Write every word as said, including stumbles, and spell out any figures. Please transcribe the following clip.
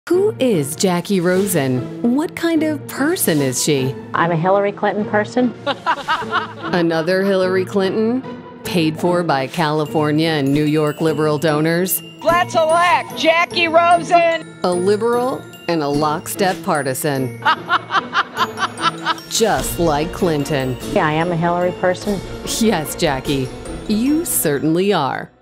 Who is Jacky Rosen? What kind of person is she? I'm a Hillary Clinton person. Another Hillary Clinton? Paid for by California and New York liberal donors? Let's elect Jacky Rosen! A liberal and a lockstep partisan. Just like Clinton. Yeah, I am a Hillary person. Yes, Jacky, you certainly are.